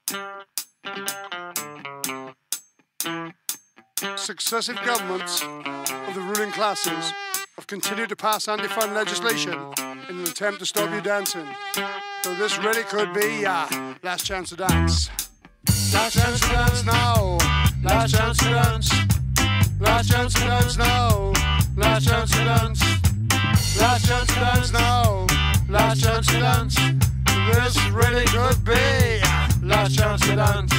Successive governments of the ruling classes have continued to pass anti-fun legislation in an attempt to stop you dancing. So this really could be last chance to dance. Last chance to dance now. Last chance to dance. Last chance to dance now. Last chance to dance. Last chance to dance now. Last chance to dance. This really could be last chance to dance.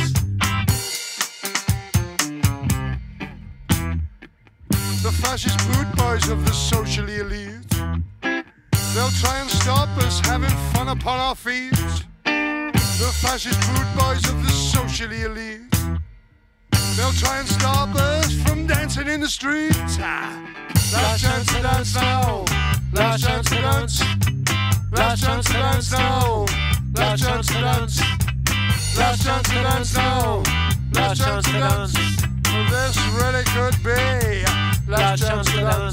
The fascist boot boys of the socially elite, they'll try and stop us having fun upon our feet. The fascist boot boys of the socially elite, they'll try and stop us from dancing in the streets. Last chance to dance now. Last chance to dance. Last chance to dance now. Last chance to dance. Last chance to dance now. Last chance to dance. This really could be last chance to dance.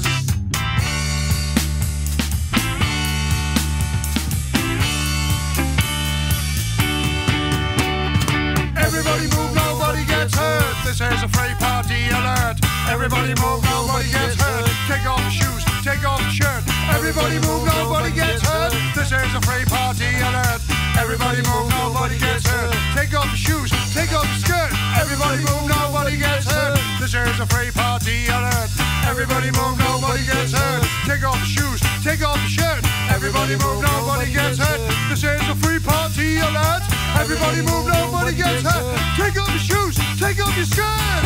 Everybody move, nobody gets hurt. This is a free party alert. Everybody move, nobody gets hurt. Take off your shoes, take off your shirt. Everybody move, nobody gets hurt. This is a free party alert. Everybody move, nobody gets hurt. Take off your shoes, take off your skirt. Everybody move, nobody gets hurt. This is a free party alert. Everybody move, nobody gets hurt. Take off your shoes, take off your shirt. Everybody move, nobody gets hurt. This is a free party alert. Everybody move, nobody gets hurt. Take off your shoes, take off your skirt.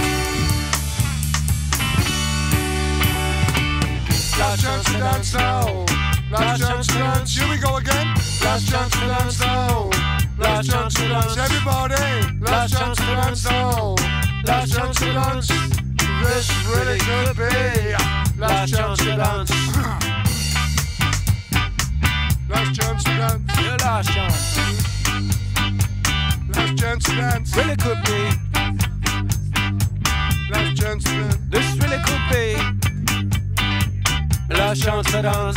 Last chance to dance now. Last chance to dance. Here we go again. Last chance to dance now. Last chance to dance. Everybody. Last chance to dance now. Last chance to dance. This really could be last chance to dance. Last chance to dance. Your last chance. Last chance to dance. Really could be. Last chance to dance. This really could be last chance to dance.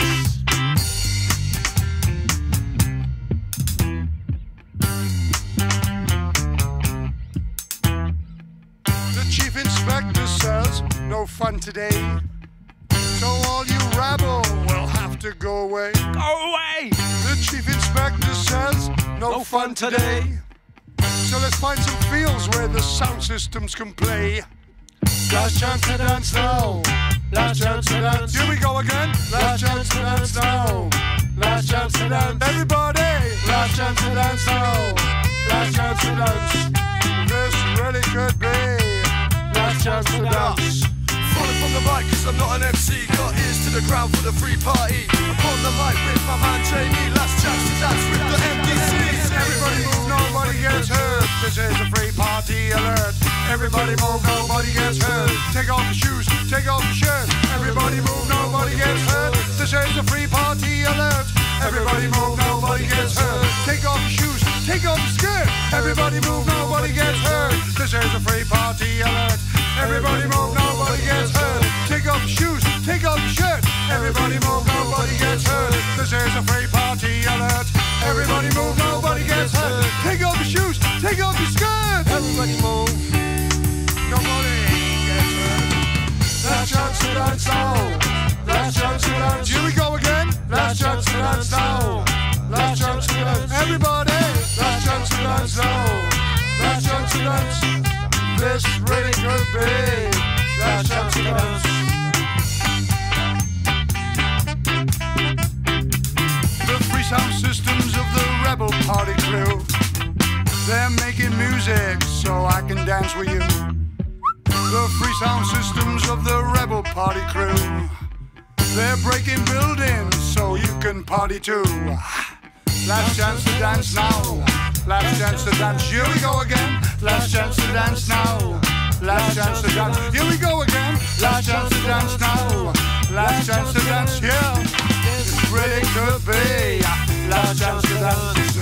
The chief inspector says no fun today. So all you rabble will have to go away. Go away! The chief inspector says no fun today. So let's find some fields where the sound systems can play. Last chance to dance now. Last chance to dance. Here we go again. Last chance to dance now. Last chance to dance. Everybody. Last chance to dance now. Last chance to dance. This really could be last chance to dance. Falling from the mic cause I'm not an MC. Got ears to the ground for the free party. Upon the mic with my man Jamie. Last chance to dance with the MDCs. Everybody move, nobody gets hurt. This is a free party alert. Everybody move, nobody gets hurt. Take off your shoes, take off your shirt. Everybody move, nobody gets hurt. This is a free party alert. Everybody move, nobody gets hurt. Take off your shoes, take off your skirt. Everybody move, nobody gets hurt. This is a free party alert. Everybody move, nobody gets hurt. Take off your shoes, take off your shirt. Everybody move, nobody gets hurt. This is a free party alert. Everybody move, nobody gets hurt. Take off your shoes, take off your skirt. Everybody move. Nobody gets hurt. Last chance to dance now. Last chance to dance. Here we go again. Last chance to dance now. Last chance to dance. Everybody. Last chance to dance now. Last chance to dance. This really could be last chance to dance. The free sound systems of the rebel party crew, they're making music so I can dance with you. The free sound systems of the rebel party crew, they're breaking buildings so you can party too. Last chance to dance now. Last chance to dance. Here we go again. Last chance to dance now. Last chance to dance. Here we go again. Last chance to dance now. Last chance to dance. Yeah, this really could be last chance to dance.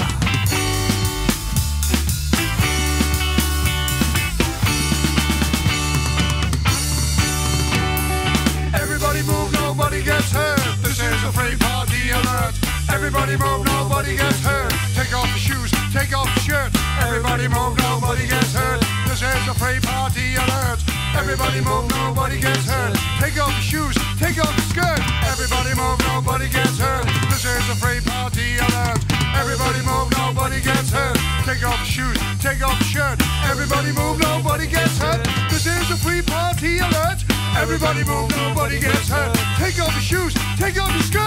Everybody move, nobody gets hurt. This is a free party alert. Everybody move, nobody gets hurt. Take off your shoes, take off your shirt. Everybody move, nobody gets hurt. This is a free party alert. Everybody move, nobody gets hurt. Take off your shoes, take off your skirt. Everybody move, nobody gets hurt. This is a free party alert. Everybody move, nobody gets hurt. Take off your shoes, take off your shirt. Everybody move, nobody gets hurt. This is a free party alert. Everybody move, nobody gets hurt. Take off your shoes, take off your skirt.